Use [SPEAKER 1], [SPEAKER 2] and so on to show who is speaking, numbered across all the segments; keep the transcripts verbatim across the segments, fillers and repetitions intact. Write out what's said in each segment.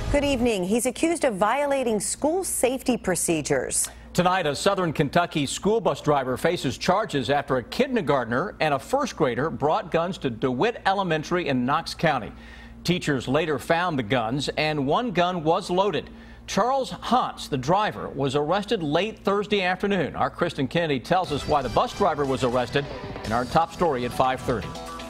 [SPEAKER 1] Good evening. He's accused of violating school safety procedures.
[SPEAKER 2] Tonight, a Southern Kentucky school bus driver faces charges after a kindergartner and a first grader brought guns to DeWitt Elementary in Knox County. Teachers later found the guns, and one gun was loaded. Charles Hans, the driver, was arrested late Thursday afternoon. Our Kristen Kennedy tells us why the bus driver was arrested in our top story at five thirty.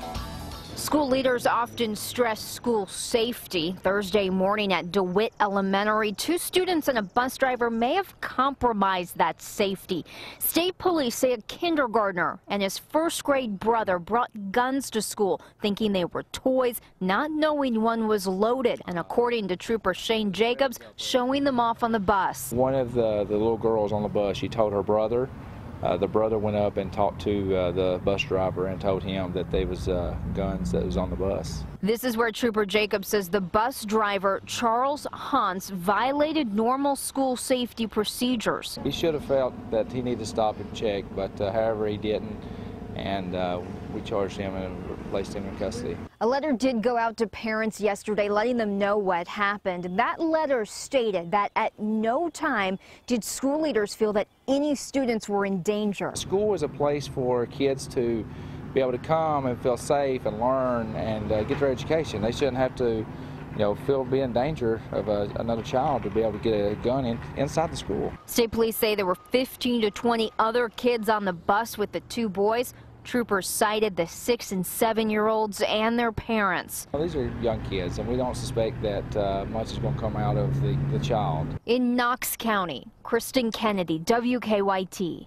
[SPEAKER 3] School leaders often stress school safety. Thursday morning at DeWitt Elementary, two students and a bus driver may have compromised that safety. State police say a kindergartner and his first grade brother brought guns to school, thinking they were toys, not knowing one was loaded. And according to Trooper Shane Jacobs, showing them off on the bus.
[SPEAKER 4] One of the, the little girls on the bus, she told her brother. Uh, the brother went up and talked to uh, the bus driver and told him that there was uh, guns that was on the bus.
[SPEAKER 3] This is where Trooper Jacobs says the bus driver, Charles Hans, violated normal school safety procedures.
[SPEAKER 4] He should have felt that he needed to stop and check, but uh, however he didn't, and uh, we charged him and placed him in custody.
[SPEAKER 3] A letter did go out to parents yesterday letting them know what happened. That letter stated that at no time did school leaders feel that any students were in danger.
[SPEAKER 4] School is a place for kids to be able to come and feel safe and learn and uh, get their education. They shouldn't have to, you know, feel be in danger of a, another child to be able to get a gun in, inside the school.
[SPEAKER 3] State police say there were fifteen to twenty other kids on the bus with the two boys. Troopers cited the six and seven year olds and their parents.
[SPEAKER 4] Well, these are young kids, and we don't suspect that uh, much is going to come out of the, the child.
[SPEAKER 3] In Knox County, Kristen Kennedy, W K Y T.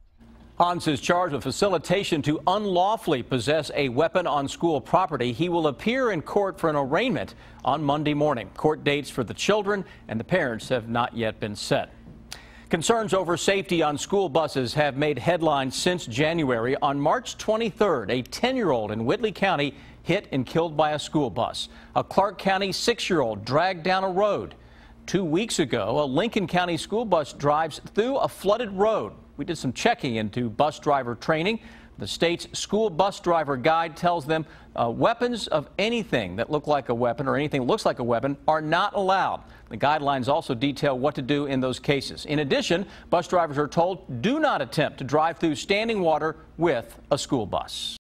[SPEAKER 2] Hans is charged with facilitation to unlawfully possess a weapon on school property. He will appear in court for an arraignment on Monday morning. Court dates for the children and the parents have not yet been set. Concerns over safety on school buses have made headlines since January. On March twenty-third, a ten year old in Whitley County hit and killed by a school bus. A Clark County six year old dragged down a road. Two weeks ago, a Lincoln County school bus drives through a flooded road. We did some checking into bus driver training. The state's school bus driver guide tells them uh, weapons of anything that look like a weapon or anything that looks like a weapon are not allowed. The guidelines also detail what to do in those cases. In addition, bus drivers are told do not attempt to drive through standing water with a school bus.